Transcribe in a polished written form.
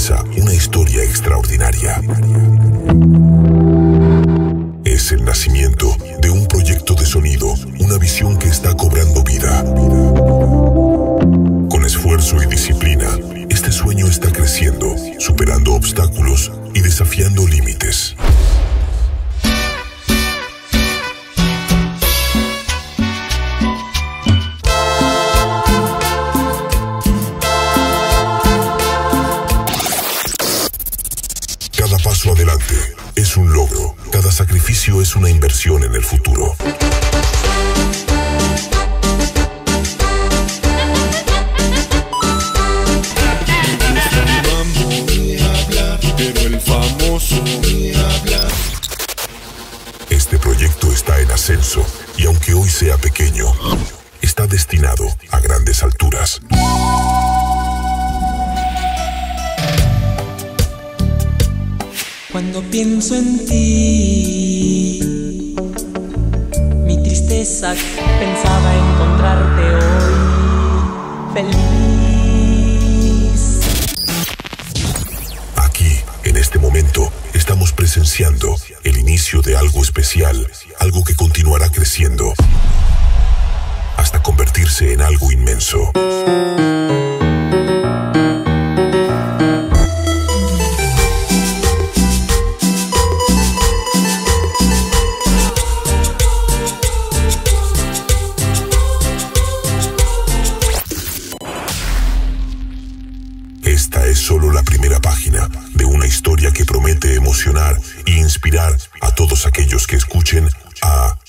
comienza una historia extraordinaria. Es el nacimiento de un proyecto de sonido, una visión que está cobrando vida. Con esfuerzo y disciplina, este sueño está creciendo, superando obstáculos y desafiando límites. Cada paso adelante es un logro, cada sacrificio es una inversión en el futuro. Este proyecto está en ascenso y aunque hoy sea pequeño, está destinado a grandes alturas. Cuando pienso en ti, mi tristeza pensaba encontrarte hoy feliz. Aquí, en este momento, estamos presenciando el inicio de algo especial, algo que continuará creciendo hasta convertirse en algo inmenso. Esta es solo la primera página de una historia que promete emocionar e inspirar a todos aquellos que escuchen a